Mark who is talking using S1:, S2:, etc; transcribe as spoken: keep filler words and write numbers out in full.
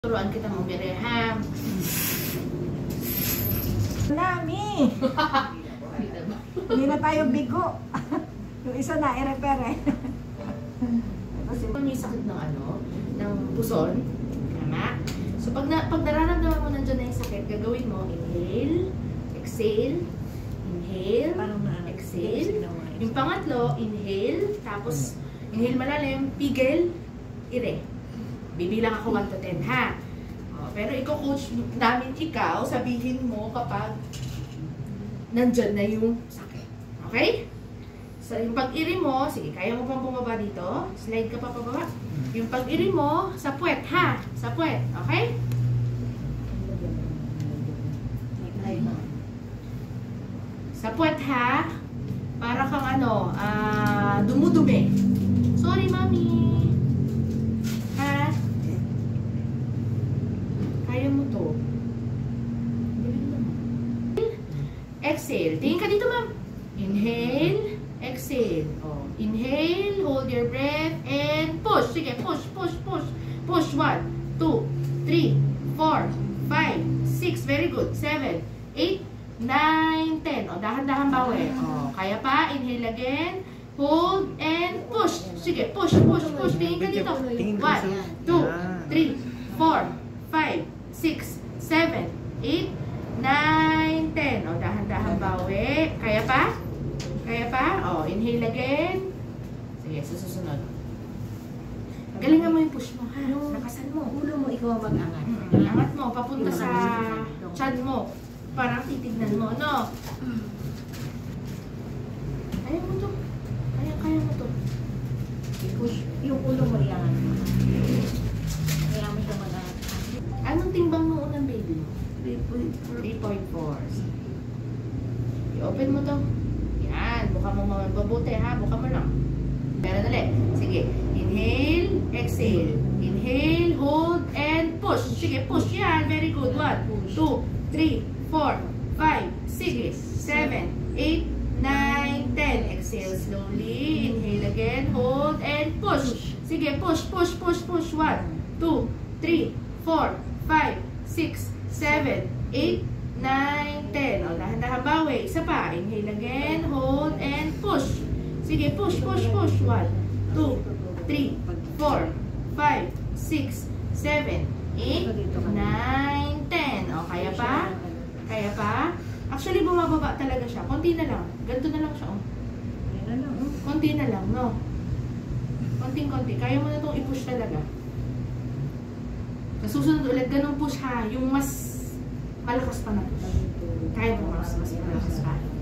S1: Turuan kita mamire, ha?
S2: Nami! Hindi na tayo bigo. Yung isa na, i-repair eh.
S1: Kasi kung may sakit ng ano, ng puson, tama? So pag, na, pag nararamdaman mo nandiyan na yung sakit, gagawin mo, inhale, exhale, inhale, exhale. Yung pangatlo, inhale, tapos inhale malalim, pigil, ire. Bibilang ako one to ten, ha? O, pero iko-coach namin ikaw, sabihin mo kapag nandyan na yung sakit. Okay? So, yung pag-iri mo, sige, kaya mo pang bumaba dito? Slide ka pa pababa. Yung pag-iri mo, sa puwet, ha? Sa puwet, okay? Sa puwet, ha? Para kang ano, ah, dumudumi. Sorry, mami. Ha? Kaya mo to. Exhale. Tingin ka dito, ma'am. Inhale. Exhale. Oh. Inhale. Hold your breath. And push. Sige, push, push, push. Push. One, two, three, four, five, six. Very good. Seven, eight, nine, ten. O, dahan-dahan bawi. O, kaya pa. Inhale again. Hold and push. Sige, push, push, push. Tingin ka dito. One, two, three, four, five, six, seven, eight, nine, ten. O, dahan-dahan bawi. Kaya pa? Kaya pa? O, inhale again. Sige, susunod. Galingan mo yung push mo, ha? Lakasan mo.
S2: Ulo mo, ikaw mag-angat.
S1: Mm, angat mo, papunta sa chan mo. Parang titignan mo, no? Ayaw mo to. Kaya, kaya mo to.
S2: Push. Yung ulo mo, iangat mo. Kaya mo siya mag-angat.
S1: Anong timbang mo unang baby mo? three point four. I-open mo to. Yan. Buka mo mababuti, ha? Buka mo lang. Pero dali. Sige. Inhale. Exhale. Inhale. Hold. And push. Sige. Push. Yan. Very good. one, two, three, four, five, six, seven, eight, nine, ten. Exhale slowly. Inhale again. Hold. And push. Sige. Push. Push. Push. Push. one, two, three, four, five, six, seven, eight, nine, ten. O, dahan-dahan bawi. Isa pa. Inhale again. Hold and push. Sige, push, push, push. one, two, three, four, five, six, seven, eight, nine, ten. O, kaya pa? Kaya pa? Actually, bumababa talaga siya. Konti na lang. Ganito na lang siya. O. Konti na lang, no? Konting-konti. Kaya mo na itong i-push talaga. Susunod ulit, ganun push, ha? Yung mas malakas pa na push. Kaya mo mas, mas malakas pa.